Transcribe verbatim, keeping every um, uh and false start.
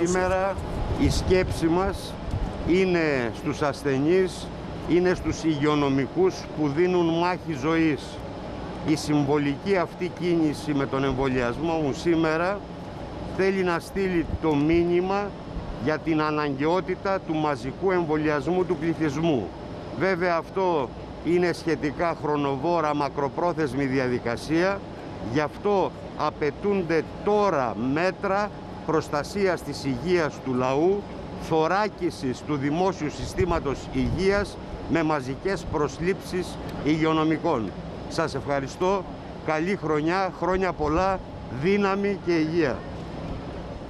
σήμερα η σκέψη μας είναι στους ασθενείς, είναι στους υγειονομικούς που δίνουν μάχη ζωής. Η συμβολική αυτή κίνηση με τον εμβολιασμό μου σήμερα θέλει να στείλει το μήνυμα για την αναγκαιότητα του μαζικού εμβολιασμού του πληθυσμού. Βέβαια αυτό είναι σχετικά χρονοβόρα, μακροπρόθεσμη διαδικασία, γι' αυτό απαιτούνται τώρα μέτρα προστασίας της υγείας του λαού, θωράκισης του δημόσιου συστήματος υγείας με μαζικές προσλήψεις υγειονομικών. Σας ευχαριστώ, καλή χρονιά, χρόνια πολλά, δύναμη και υγεία.